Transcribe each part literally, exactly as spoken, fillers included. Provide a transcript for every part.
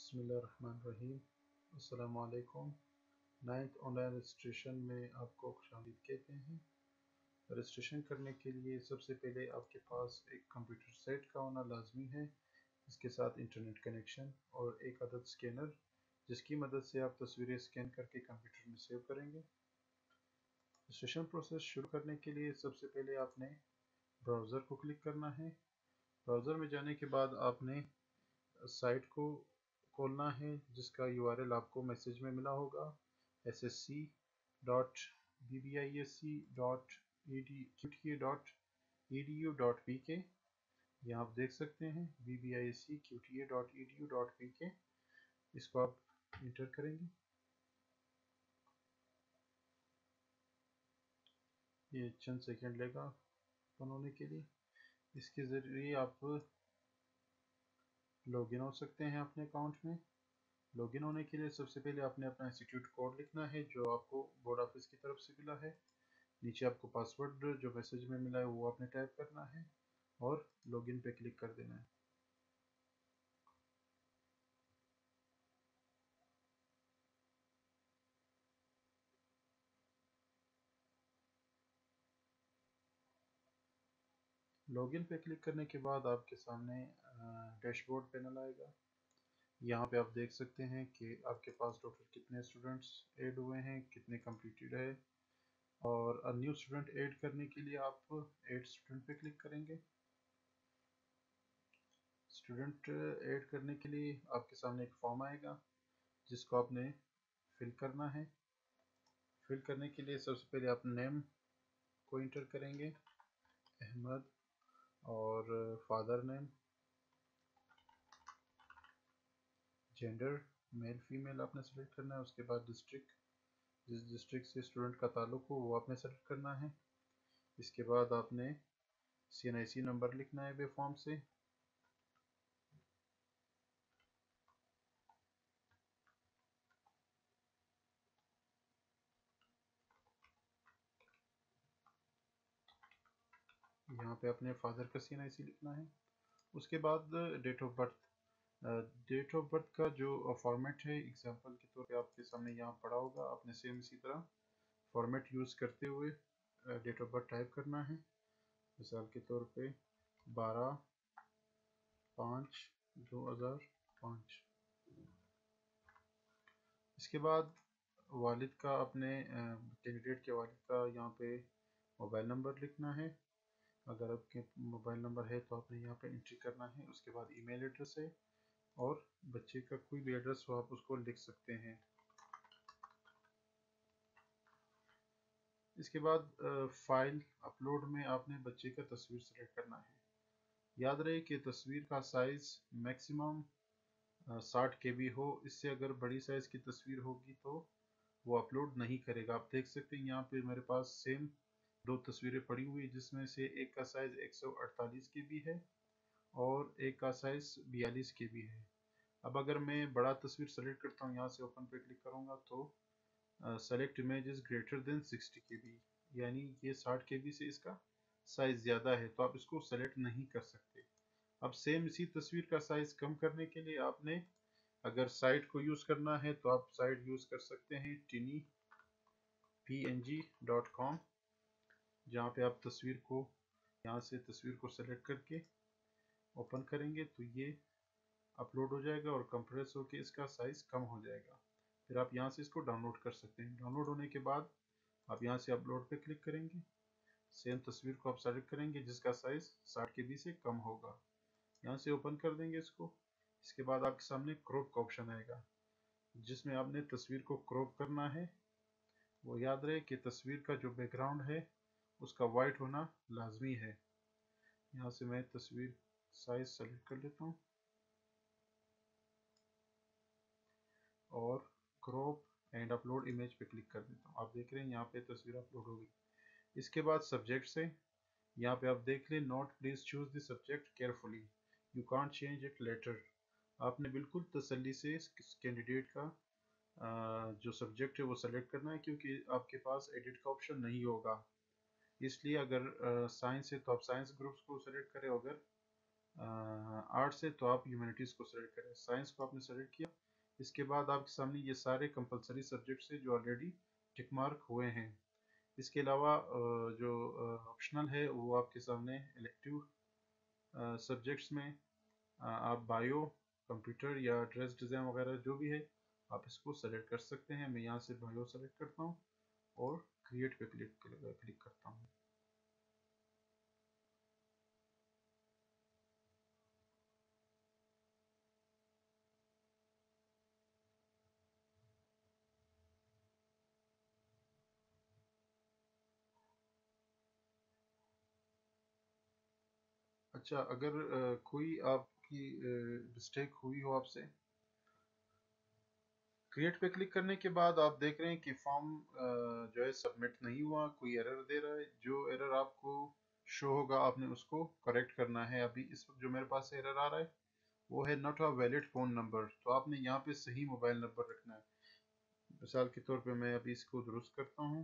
बिस्मिल्लाहिर्रहमानिर्रहीम। अस्सलामु अलैकुम। नाइन्थ ऑनलाइन रजिस्ट्रेशन में आपको खुशामदीद कहते हैं। रजिस्ट्रेशन करने के लिए सबसे पहले आपके पास एक कंप्यूटर सेट का होना लाजमी है, इसके साथ इंटरनेट कनेक्शन और एक अदद स्कैनर जिसकी मदद से आप तस्वीरें स्कैन करके कंप्यूटर में सेव करेंगे। रजिस्ट्रेशन प्रोसेस शुरू करने के लिए सबसे पहले आपने ब्राउज़र को क्लिक करना है। ब्राउज़र में जाने के बाद आपने साइट को खोलना है जिसका यू आर एल आपको मैसेज में मिला होगा, S S C dot B B I S C dot Q dot E D U dot P K. यहाँ आप देख सकते हैं B B I S C Q T A dot E D U dot P K. इसको आप inter करेंगे। ये चंद second लेगा ओपन होने के लिए। इसके ज़रिए आप लॉगिन हो सकते हैं अपने अकाउंट में। लॉगिन होने के लिए सबसे पहले आपने अपना इंस्टीट्यूट कोड लिखना है जो आपको बोर्ड ऑफिस की तरफ से मिला है। नीचे आपको पासवर्ड जो मैसेज में मिला है वो आपने टाइप करना है और लॉगिन पे क्लिक कर देना है। लॉगिन पे क्लिक करने के बाद आपके सामने डैशबोर्ड पैनल आएगा। यहाँ पे आप देख सकते हैं कि आपके पास टोटल कितने स्टूडेंट्स ऐड हुए हैं, कितने कंप्लीटेड है। और न्यू स्टूडेंट ऐड करने के लिए आप ऐड स्टूडेंट पे क्लिक करेंगे। स्टूडेंट ऐड करने के लिए आपके सामने एक फॉर्म आएगा जिसको आपने फिल करना है। फिल करने के लिए सबसे पहले आप नेम को इंटर करेंगे, अहमद, और father name, gender male female आपने सेलेक्ट करना है। उसके बाद डिस्ट्रिक्ट, जिस डिस्ट्रिक्ट से स्टूडेंट का ताल्लुक हो वो आपने सेलेक्ट करना है। इसके बाद आपने सी एन आई सी नंबर लिखना है बे फॉर्म से। यहाँ पे अपने फादर का सी एन आई सी लिखना है। उसके बाद date of birth, date of birth का जो फॉर्मेट है एग्जांपल के तौर पे आपके सामने यहाँ पड़ा होगा, आपने सेम इसी तरह फॉर्मेट यूज़ करते हुए डेट ऑफ बर्थ टाइप करना है। मिसाल के तौर पे बारह पाँच दो हज़ार पाँच। इसके बाद वालिद का, अपने कैंडिडेट के वालिद का यहाँ पे मोबाइल नंबर लिखना है। अगर आपके मोबाइल नंबर है तो आपने यहाँ पे एंट्री करना है। उसके बाद ईमेल एड्रेस है और बच्चे का कोई भी एड्रेस हो आप उसको लिख सकते हैं। इसके बाद फाइल अपलोड में आपने बच्चे का तस्वीर सेलेक्ट करना है। याद रहे कि तस्वीर का साइज़ मैक्सिमम साठ के बी हो। इससे अगर बड़ी साइज़ की तस्वीर होगी तो वो अपलोड नहीं करेगा। आप देख सकते हैं यहाँ पे मेरे पास सेम दो तस्वीरें पड़ी हुई जिसमें से एक का साइज़ एक सौ अड़तालीस के बी है और एक का साइज़ बयालीस के बी है। अब अगर मैं बड़ा तस्वीर सेलेक्ट करता हूँ, यहाँ से ओपन पे क्लिक करूँगा तो select image is greater than sixty K B, यानी ये साठ के बी से इसका साइज़ ज़्यादा है तो आप इसको सेलेक्ट नहीं कर सकते। अब सेम इसी तस्वीर का साइज़ कम करने के लिए आपने अगर साइट को यूज़ करना है तो आप साइट यूज़ कर सकते हैं Tiny P N G dot com, जहाँ पे आप तस्वीर को, यहाँ से तस्वीर को सेलेक्ट करके ओपन करेंगे तो ये अपलोड हो जाएगा और कंप्रेस होकर इसका साइज़ कम हो जाएगा। फिर आप यहाँ से इसको डाउनलोड कर सकते हैं। डाउनलोड होने के बाद आप यहाँ से अपलोड पे क्लिक करेंगे। सेम तस्वीर को आप सेलेक्ट करेंगे जिसका साइज़ साठ के बी से कम होगा। यहाँ से ओपन कर देंगे इसको। इसके बाद आपके सामने क्रॉप का ऑप्शन आएगा जिसमें आपने तस्वीर को क्रॉप करना है। वो याद रहे कि तस्वीर का जो बैकग्राउंड है उसका वाइट होना लाजमी है। यहाँ से मैं तस्वीर साइज सेलेक्ट कर लेता हूँ और क्रॉप एंड अपलोड इमेज पे क्लिक कर देता हूँ। आप देख रहे हैं यहाँ पे तस्वीर अपलोड हो गई। इसके बाद सब्जेक्ट से यहाँ पे आप देख लें, note please choose the subject carefully, you can't change it later. आपने बिल्कुल तसल्ली से इस कैंडिडेट का जो सब्जेक्ट है वो सेलेक्ट करना है क्योंकि आपके पास एडिट का ऑप्शन नहीं होगा। इसलिए अगर साइंस है तो आप साइंस ग्रुप्स को सेलेक्ट करें, अगर آرٹ سے تو آپ ہیومینٹیز کو سلیکٹ کریں، سائنس کو آپ نے سلیکٹ کیا، اس کے بعد آپ کے سامنے یہ سارے کمپلسری سبجیکٹس ہیں جو آلریڈی ٹک مارک ہوئے ہیں۔ اس کے علاوہ جو آپشنل ہے وہ آپ کے سامنے الیکٹیو سبجیکٹس میں آپ بایو، کمپیوٹر یا ڈریس ڈیزائن وغیرہ جو بھی ہے آپ اس کو سلیکٹ کر سکتے ہیں۔ میں یہاں سے بایو سلیکٹ کرتا ہوں اور کریٹ پہ کلک کلک کرتا ہوں۔ اچھا، اگر کوئی آپ کی مسٹیک ہوئی ہو آپ سے، کریٹ پہ کلک کرنے کے بعد آپ دیکھ رہے ہیں کہ فارم جو ہے سبمٹ نہیں ہوا، کوئی ایرر دے رہا ہے۔ جو ایرر آپ کو شو ہوگا آپ نے اس کو کریکٹ کرنا ہے۔ ابھی اس وقت جو میرے پاس ایرر آ رہا ہے وہ ہے not a valid phone number, تو آپ نے یہاں پہ صحیح موبائل نمبر رکھنا ہے۔ مثال کے طور پہ میں ابھی اس کو درست کرتا ہوں،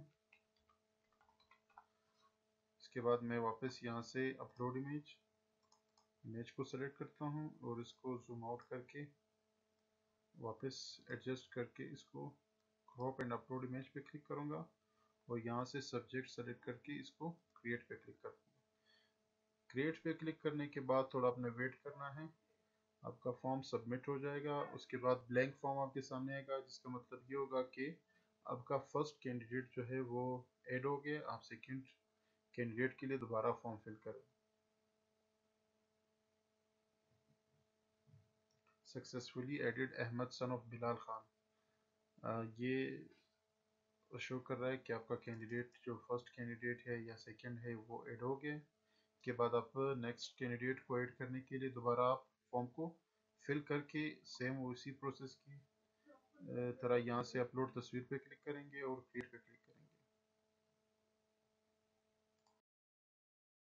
اس کے بعد میں واپس یہاں سے اپلوڈ امیج امیج کو سلیکٹ کرتا ہوں اور اس کو زوم آؤٹ کر کے واپس ایڈجسٹ کر کے اس کو کراپ اینڈ اپلوڈ امیج پہ کلک کروں گا اور یہاں سے سبجیکٹ سلیکٹ کر کے اس کو کریٹ پہ کلک کروں گا۔ کریٹ پہ کلک کرنے کے بعد تھوڑا آپ نے ویٹ کرنا ہے، آپ کا فارم سبمٹ ہو جائے گا۔ اس کے بعد بلینک فارم آپ کے سامنے آئے گا، جس کا مطلب یہ ہوگا کہ آپ کا فرسٹ کینڈیڈیٹ جو ہے وہ ایڈ ہو گیا، آپ سیکنڈ کینڈیڈیٹ کے لیے دوبارہ فارم فل کریں۔ Successfully added Ahmed son of Bilal Khan, یہ شو کر رہا ہے کہ آپ کا کینڈیڈیٹ جو فرسٹ کینڈیڈیٹ ہے یا سیکنڈ ہے وہ ایڈ ہو گئے۔ کے بعد آپ نیکسٹ کینڈیڈیٹ کو ایڈ کرنے کے لیے دوبارہ آپ فارم کو فل کر کے سیم اسی پروسیس کی طرح یہاں سے اپلوڈ تصویر پہ کلک کریں گے اور کریٹ پہ کلک